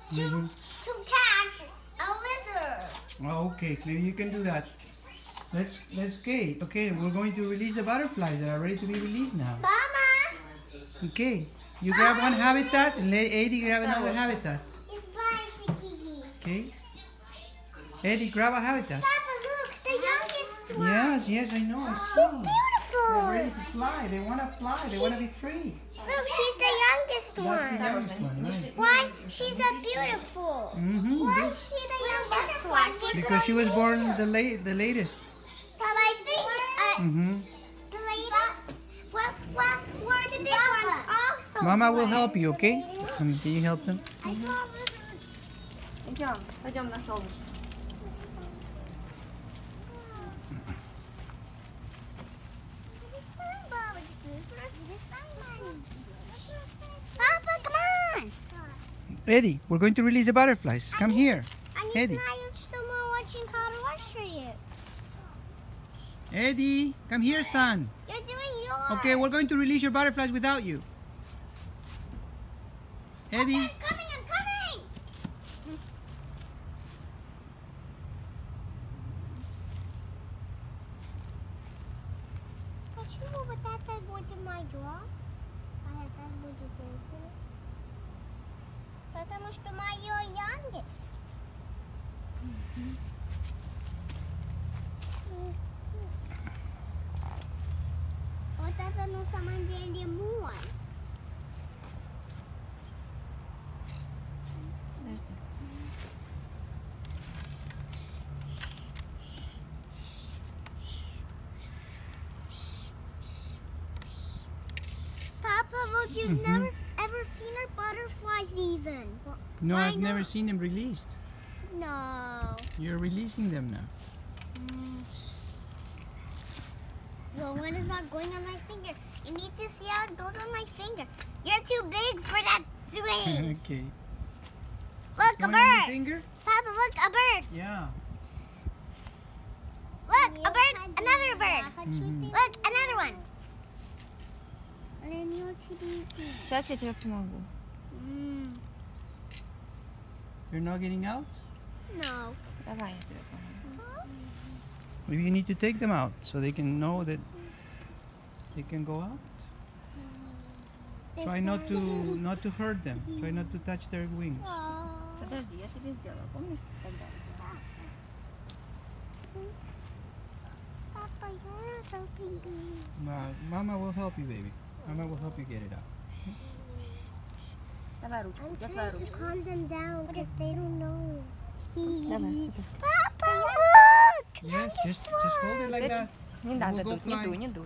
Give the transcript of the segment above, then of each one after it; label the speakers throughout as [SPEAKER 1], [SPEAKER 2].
[SPEAKER 1] to catch a lizard.
[SPEAKER 2] Oh, okay, maybe you can do that. Let's okay, we're going to release the butterflies that are ready to be released now.
[SPEAKER 1] Mama.
[SPEAKER 2] Okay, you grab one habitat and let Eddie grab another habitat.
[SPEAKER 1] It's bicycle.
[SPEAKER 2] Okay. Eddie, grab a habitat.
[SPEAKER 1] Papa, look, the youngest one.
[SPEAKER 2] Yes, I know. I
[SPEAKER 1] She's
[SPEAKER 2] saw.
[SPEAKER 1] beautiful.
[SPEAKER 2] They're ready to fly. They want to fly. They want to be free.
[SPEAKER 1] Look, she's the youngest
[SPEAKER 2] That's the
[SPEAKER 1] one.
[SPEAKER 2] youngest one, right?
[SPEAKER 1] Why? She's a beautiful. Why is she the youngest one?
[SPEAKER 2] Because she was born the latest.
[SPEAKER 1] Papa, I think the latest. Well, we're the big ones also.
[SPEAKER 2] Mama will help you, okay? Can you help them?
[SPEAKER 1] I saw
[SPEAKER 3] Идем, пойдем на солнышко.
[SPEAKER 1] Papa, come on.
[SPEAKER 2] Eddie, we're going to release the butterflies. Come here. Eddie.
[SPEAKER 1] watching how to wash it.
[SPEAKER 2] Eddie, come here, son.
[SPEAKER 1] You're doing yours.
[SPEAKER 2] Okay, we're going to release your butterflies without you. Eddie.
[SPEAKER 1] Okay, I'm coming. Почему вот это будет мое, а это будет это? Потому что мое youngest. Вот это на самом деле мой. Papa, look, you've never ever seen our butterflies even.
[SPEAKER 2] No,
[SPEAKER 1] Why
[SPEAKER 2] I've never
[SPEAKER 1] not?
[SPEAKER 2] seen them released.
[SPEAKER 1] No.
[SPEAKER 2] You're releasing them now.
[SPEAKER 1] Well, one is not going on my finger. You need to see how it goes on my finger. You're too big for that swing.
[SPEAKER 2] Okay.
[SPEAKER 1] Look, a
[SPEAKER 2] Going on your
[SPEAKER 1] bird.
[SPEAKER 2] finger?
[SPEAKER 1] Papa, look, a bird.
[SPEAKER 2] Yeah.
[SPEAKER 1] Look, a bird, another bird. Look, another one.
[SPEAKER 3] Сейчас я тебе помогу.
[SPEAKER 2] You're not getting out?
[SPEAKER 1] No.
[SPEAKER 3] Давай я тебе помогу.
[SPEAKER 2] Maybe you need to take them out so they can know that they can go out. Try not to hurt them. Try not to touch their wings.
[SPEAKER 3] Подожди, я тебе сделала. Помнишь, когда?
[SPEAKER 1] Papa, you're so big.
[SPEAKER 2] Mama will help you, baby. Mama will help you get it out.
[SPEAKER 3] Давай ручку,
[SPEAKER 1] I'm
[SPEAKER 3] где твоя
[SPEAKER 1] trying to
[SPEAKER 3] ручка?
[SPEAKER 1] calm them down because they don't know.
[SPEAKER 3] Давай.
[SPEAKER 1] Papa, look!
[SPEAKER 2] Yes, just hold it like that.
[SPEAKER 3] Не
[SPEAKER 2] We'll
[SPEAKER 3] надо
[SPEAKER 2] go
[SPEAKER 3] дуть, не
[SPEAKER 2] flying.
[SPEAKER 3] дуй, не дуй.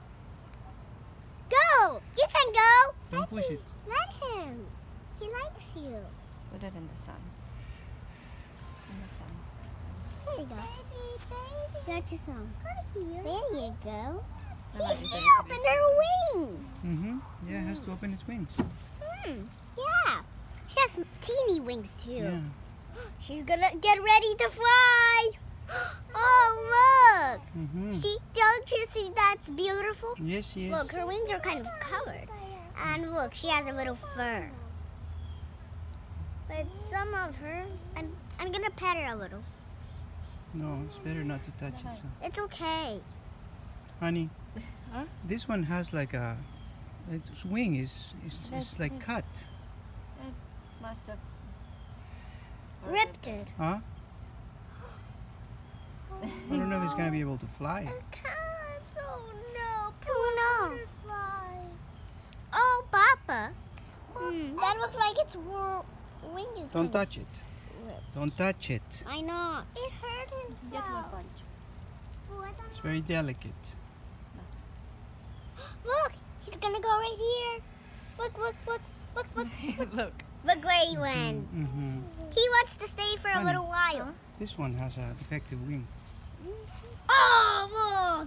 [SPEAKER 1] Go! You can go!
[SPEAKER 2] Don't push it.
[SPEAKER 1] Let him. He likes you.
[SPEAKER 3] Put it in the sun. In the sun.
[SPEAKER 1] There you go. That's your song. There you go.
[SPEAKER 3] Давай,
[SPEAKER 1] He's
[SPEAKER 3] Лиза,
[SPEAKER 1] gonna
[SPEAKER 3] я
[SPEAKER 1] open
[SPEAKER 3] тебе
[SPEAKER 1] her wings.
[SPEAKER 2] Yeah, it has to open its wings.
[SPEAKER 1] Yeah. She has some teeny wings too.
[SPEAKER 2] Yeah.
[SPEAKER 1] She's gonna get ready to fly. Oh, look. Don't you see that's beautiful?
[SPEAKER 2] Yes, yes.
[SPEAKER 1] Look, her wings are kind of covered. And look, she has a little fur. But some of her, I'm gonna pet her a little.
[SPEAKER 2] No, it's better not to touch it. So.
[SPEAKER 1] It's okay.
[SPEAKER 2] Honey,
[SPEAKER 3] Huh?
[SPEAKER 2] this one has like a, its wing is like cut.
[SPEAKER 3] It must have
[SPEAKER 1] Ripped it.
[SPEAKER 2] Huh? I don't know if it's gonna be able to fly.
[SPEAKER 1] Oh no. Oh, Papa. That looks like its wing is
[SPEAKER 2] Don't
[SPEAKER 1] kind of
[SPEAKER 2] touch it.
[SPEAKER 1] ripped.
[SPEAKER 2] Don't touch it.
[SPEAKER 1] I know. It hurt
[SPEAKER 3] Где твой
[SPEAKER 1] himself.
[SPEAKER 3] пальчик?
[SPEAKER 2] It's very delicate.
[SPEAKER 1] Look, he's gonna go right here. Look.
[SPEAKER 3] Look.
[SPEAKER 1] Look where he went. He wants to stay for a
[SPEAKER 2] Honey.
[SPEAKER 1] little while.
[SPEAKER 2] This one has a defective wing.
[SPEAKER 1] Oh, look.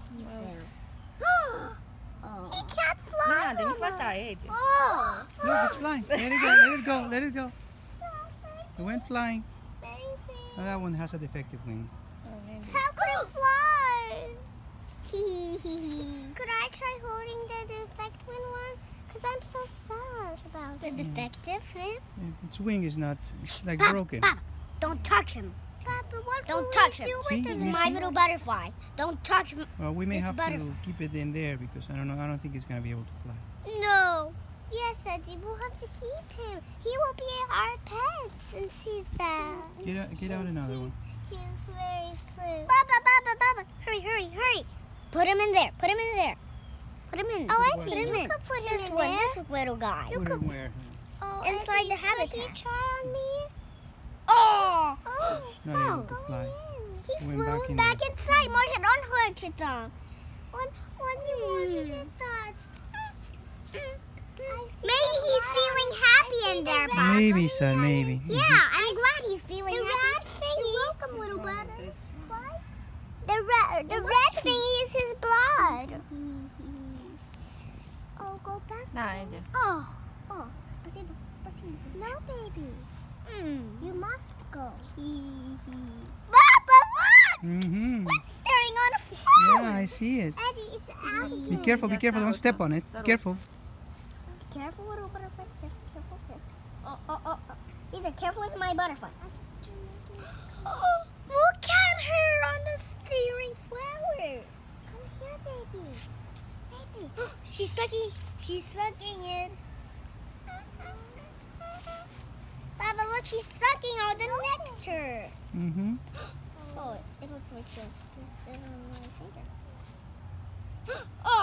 [SPEAKER 1] He can't
[SPEAKER 3] Не
[SPEAKER 1] fly.
[SPEAKER 3] надо, не
[SPEAKER 1] Mama.
[SPEAKER 3] хватай, Эдди.
[SPEAKER 1] Oh,
[SPEAKER 2] Look, it's flying. Let it go. It went flying.
[SPEAKER 1] baby.
[SPEAKER 2] Oh, that one has a defective wing.
[SPEAKER 1] How could it fly? Could I try holding the defective one? Because I'm so sad about The defective him?
[SPEAKER 2] Its wing is not like
[SPEAKER 1] Papa,
[SPEAKER 2] broken.
[SPEAKER 1] Papa, don't touch him. Papa, what don't touch him.
[SPEAKER 2] See,
[SPEAKER 1] This is
[SPEAKER 2] you
[SPEAKER 1] my
[SPEAKER 2] see?
[SPEAKER 1] little butterfly. Don't touch him.
[SPEAKER 2] Well, we may
[SPEAKER 1] It's
[SPEAKER 2] have
[SPEAKER 1] butterfly.
[SPEAKER 2] to keep it in there because I don't think it's gonna be able to fly.
[SPEAKER 1] No. Yes, Eddie, we'll have to keep him. He will be our pet since he's bad.
[SPEAKER 2] Get out another one.
[SPEAKER 1] He's very slim. Baba. Hurry, hurry, hurry. Put him in there. Put him in there. Put him in.
[SPEAKER 2] Oh,
[SPEAKER 1] I
[SPEAKER 2] Put
[SPEAKER 1] see.
[SPEAKER 2] him
[SPEAKER 1] You
[SPEAKER 2] in.
[SPEAKER 1] could put him in there. This little guy.
[SPEAKER 2] Put it where?
[SPEAKER 1] Oh, inside the habitat. Could he try on me? Oh.
[SPEAKER 2] Not able to fly.
[SPEAKER 1] He
[SPEAKER 2] Went
[SPEAKER 1] flew
[SPEAKER 2] back in
[SPEAKER 1] back
[SPEAKER 2] there.
[SPEAKER 1] inside. Marcia, don't hurt your thumb. Maybe he's feeling happy in there, Papa.
[SPEAKER 2] Maybe, son, maybe.
[SPEAKER 1] Yeah, I'm glad he's feeling happy. Red thingy. You're welcome, little butter. The red thingy is his blood. Oh, go back.
[SPEAKER 3] Да, иди.
[SPEAKER 1] Oh, спасибо. No, baby. You must go. Papa, look!
[SPEAKER 2] Mm-hmm.
[SPEAKER 1] What's staring on a phone?
[SPEAKER 2] Yeah, I see it.
[SPEAKER 1] Eddie, it's out.
[SPEAKER 2] Be careful, be careful. Don't step on it. Be careful.
[SPEAKER 1] Careful, little butterfly. Careful. Oh. Lisa, careful with my butterfly. Oh, look at her on the steering flower. Come here, baby. She's sucking it. Baba, look, she's sucking all the nectar.
[SPEAKER 2] Mm-hmm.
[SPEAKER 1] Oh, it looks like she wants to sit on my finger.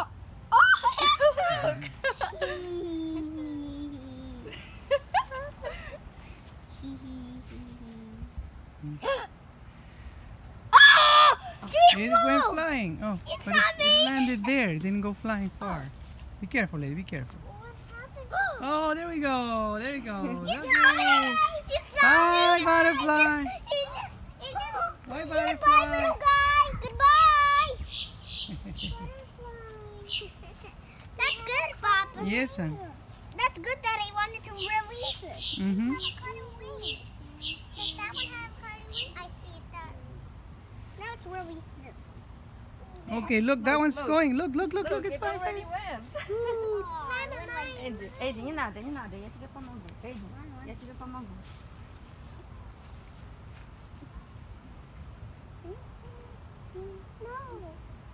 [SPEAKER 2] It went flying. Oh,
[SPEAKER 1] It's
[SPEAKER 2] but
[SPEAKER 1] not
[SPEAKER 2] it
[SPEAKER 1] me.
[SPEAKER 2] landed there. It didn't go flying far. Be careful, lady. Be careful. Oh, there we go. There you go. Okay. Bye, butterfly. Bye,
[SPEAKER 1] Goodbye,
[SPEAKER 2] butterfly.
[SPEAKER 1] little guy. Goodbye. That's good, Papa.
[SPEAKER 2] Yes, son.
[SPEAKER 1] That's good that I wanted to release it.
[SPEAKER 2] Mm-hmm.
[SPEAKER 1] Have a cutting wing. Does that one have a cutting wing? I see it does. Now it's release this one.
[SPEAKER 2] Okay, look, that one's
[SPEAKER 3] look.
[SPEAKER 2] going. Look, it's
[SPEAKER 3] it
[SPEAKER 2] flying.
[SPEAKER 3] already went. Эдди, Эдди, не надо, я тебе помогу. Эдди, я тебе помогу.
[SPEAKER 1] No.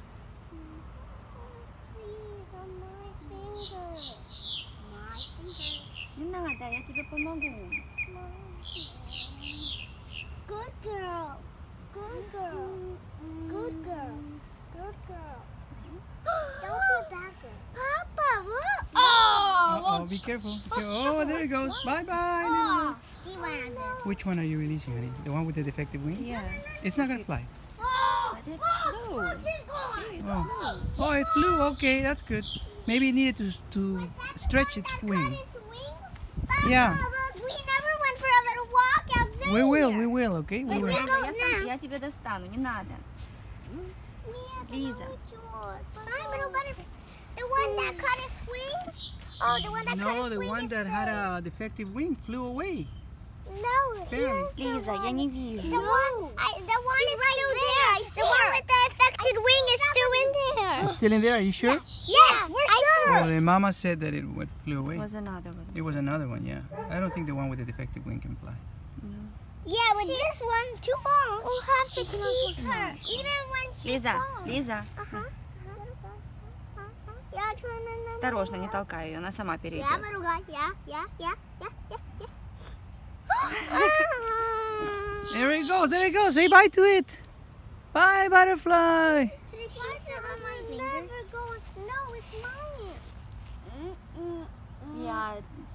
[SPEAKER 1] Please, on my finger. My finger.
[SPEAKER 3] Не надо, я тебе помогу.
[SPEAKER 1] Good girl. Good girl. Good girl. Good girl. Don't be a bad girl. Papa, look.
[SPEAKER 2] Uh-oh, be careful. Oh, there it goes. Bye-bye.
[SPEAKER 1] Oh, she landed.
[SPEAKER 2] Which one are you releasing, honey? The one with the defective wing?
[SPEAKER 3] Yeah.
[SPEAKER 2] It's not gonna fly.
[SPEAKER 1] Oh,
[SPEAKER 3] But it flew.
[SPEAKER 1] look, she's gone.
[SPEAKER 2] Oh, it flew. Okay, that's good. Maybe it needed to stretch its wing. Yeah.
[SPEAKER 1] We never went for a little walk out there.
[SPEAKER 2] We will, okay? We will.
[SPEAKER 3] Я тебе достану, не надо. Лиза.
[SPEAKER 1] My little butterfly. The one that cut his wing? Oh, the one that cut
[SPEAKER 2] No,
[SPEAKER 1] his
[SPEAKER 2] the
[SPEAKER 1] wing
[SPEAKER 2] one
[SPEAKER 1] is
[SPEAKER 2] that had a defective wing flew away.
[SPEAKER 1] No, here's the
[SPEAKER 3] Лиза, я
[SPEAKER 1] one.
[SPEAKER 3] не вижу.
[SPEAKER 1] The one is still there. The one with the affected wing is still in there.
[SPEAKER 2] Still in there, are you sure?
[SPEAKER 1] Yes, we're
[SPEAKER 2] Oh,
[SPEAKER 1] sure.
[SPEAKER 2] the mama said that it flew away.
[SPEAKER 3] Was another one.
[SPEAKER 2] It was another one, yeah. I don't think the one with the defective wing can fly.
[SPEAKER 1] Yeah, with this one, too long. We'll have to keep her. Even when she
[SPEAKER 3] Лиза,
[SPEAKER 1] falls.
[SPEAKER 3] Лиза,
[SPEAKER 1] Yeah, trying to
[SPEAKER 3] осторожно, не толкай ее, она сама
[SPEAKER 1] Yeah,
[SPEAKER 3] перейдет.
[SPEAKER 1] little guy. Yeah.
[SPEAKER 2] There it goes, there it goes. Say bye to it. Bye, butterfly.
[SPEAKER 1] Did she sit on my finger? Never go. No, it's mine.
[SPEAKER 3] Я...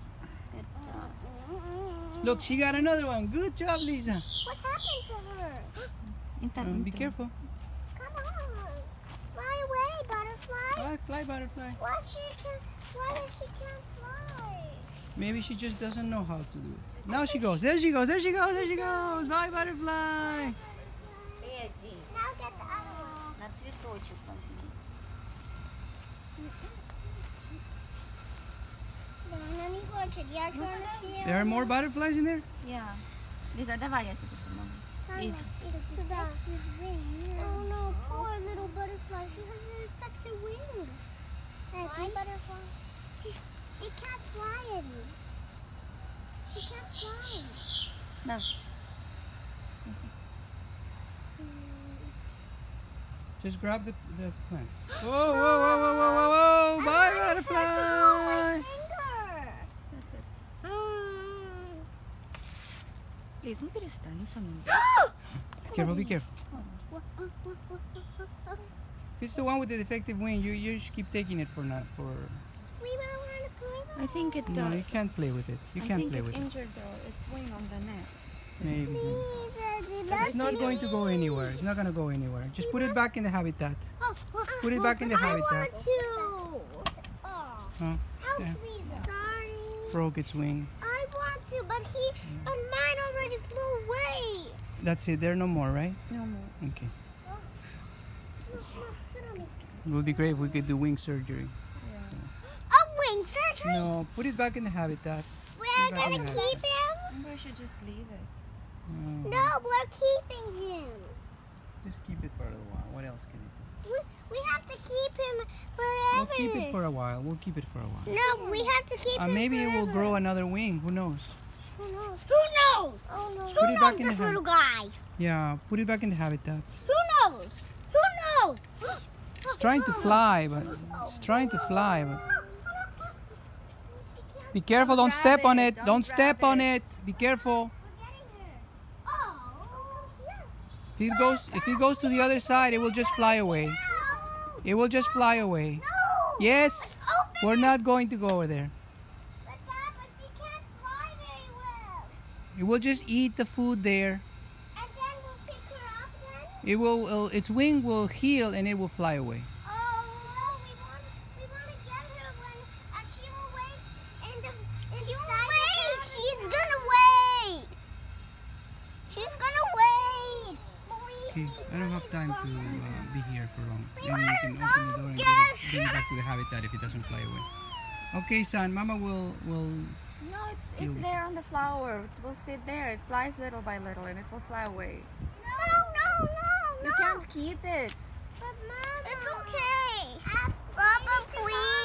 [SPEAKER 2] Look, she got another one. Good job, Lisa.
[SPEAKER 1] What happened to her?
[SPEAKER 3] Не так, не
[SPEAKER 2] Be
[SPEAKER 3] так.
[SPEAKER 2] careful.
[SPEAKER 1] Come on. Fly away, butterfly.
[SPEAKER 2] Fly, butterfly.
[SPEAKER 1] Why does she can't fly?
[SPEAKER 2] Maybe she just doesn't know how to do it. Now she goes. There she goes. Bye, butterfly.
[SPEAKER 3] Эдди,
[SPEAKER 1] Now get the other one.
[SPEAKER 3] на цветочек возьми.
[SPEAKER 2] There are more butterflies in there?
[SPEAKER 3] Я. Лиза, давай я тебе помогу. Лиза.
[SPEAKER 1] Oh no, poor little butterfly. She has an infected wing. Why butterfly? She can't fly anymore. She can't fly.
[SPEAKER 3] No.
[SPEAKER 2] Just grab the plant. Whoa, whoa, whoa, whoa, whoa, whoa, whoa! Bye, butterfly!
[SPEAKER 3] That's it. Please, don't перестань, ну сама.
[SPEAKER 2] Careful, be careful. If it's the one with the defective wing, you just keep taking it for not for.
[SPEAKER 1] We don't want to play with
[SPEAKER 3] I think it
[SPEAKER 2] No, you can't play with it. You can't play
[SPEAKER 3] I
[SPEAKER 2] with
[SPEAKER 3] think
[SPEAKER 2] it.
[SPEAKER 3] it injured its wing on the net.
[SPEAKER 2] Maybe.
[SPEAKER 1] Please,
[SPEAKER 2] It's not going to go anywhere. It's not gonna go anywhere. Just put it back in the habitat. Put it back in the habitat.
[SPEAKER 1] I want to. Oh,
[SPEAKER 2] Huh?
[SPEAKER 1] help
[SPEAKER 2] Yeah.
[SPEAKER 1] me, sorry.
[SPEAKER 2] Broke its wing.
[SPEAKER 1] I want to, but mine already flew away.
[SPEAKER 2] That's it. There are no more, right?
[SPEAKER 3] No more.
[SPEAKER 2] Okay. It would be great if we could do wing surgery.
[SPEAKER 3] Yeah.
[SPEAKER 1] A wing surgery?
[SPEAKER 2] No, put it back in the habitat.
[SPEAKER 1] We're
[SPEAKER 2] back in
[SPEAKER 1] gonna
[SPEAKER 2] the
[SPEAKER 1] keep him?
[SPEAKER 3] Maybe I should just leave it.
[SPEAKER 1] No, we're keeping him.
[SPEAKER 2] Just keep it for a little while. What else can you do?
[SPEAKER 1] We have to keep him
[SPEAKER 2] We'll
[SPEAKER 1] forever.
[SPEAKER 2] keep it for a while. We'll keep it for a while.
[SPEAKER 1] No, we have to keep him
[SPEAKER 2] Maybe it will
[SPEAKER 1] forever.
[SPEAKER 2] grow another wing. Who knows?
[SPEAKER 1] Who knows? Who knows? Oh, no.
[SPEAKER 2] Put
[SPEAKER 1] Who
[SPEAKER 2] it back
[SPEAKER 1] knows
[SPEAKER 2] in the
[SPEAKER 1] this
[SPEAKER 2] hand.
[SPEAKER 1] little guy?
[SPEAKER 2] Yeah, put it back in the habitat.
[SPEAKER 1] Who knows? Who knows?
[SPEAKER 2] It's trying to fly, but it's trying to fly. But be careful! Don't
[SPEAKER 3] grab
[SPEAKER 2] step on
[SPEAKER 3] it,
[SPEAKER 2] it!
[SPEAKER 3] don't
[SPEAKER 2] Don't step
[SPEAKER 3] grab
[SPEAKER 2] on
[SPEAKER 3] it.
[SPEAKER 2] it! Be careful!
[SPEAKER 1] We're getting her. Oh,
[SPEAKER 2] If it goes to the other side, it will just fly away.
[SPEAKER 1] No.
[SPEAKER 2] It will just fly away.
[SPEAKER 1] No.
[SPEAKER 2] Yes,
[SPEAKER 1] Open
[SPEAKER 2] we're
[SPEAKER 1] it.
[SPEAKER 2] not going to go over there.
[SPEAKER 1] But Papa, she can't fly very well.
[SPEAKER 2] It will just eat the food there.
[SPEAKER 1] And then we'll pick her up then?
[SPEAKER 2] It will. Its wing will heal and it will fly away.
[SPEAKER 1] Oh, we want to get her when she will wait and she's gonna wait. She's gonna wait.
[SPEAKER 2] Okay, I don't have time to be here for long. Maybe you can open the door and bring it back to the habitat if it doesn't fly away. Okay, son. Mama will.
[SPEAKER 3] No, it's there on the flower. It will sit there. It flies little by little and it will fly away.
[SPEAKER 1] No.
[SPEAKER 3] You can't keep it.
[SPEAKER 1] But Mama. It's okay. Papa, please.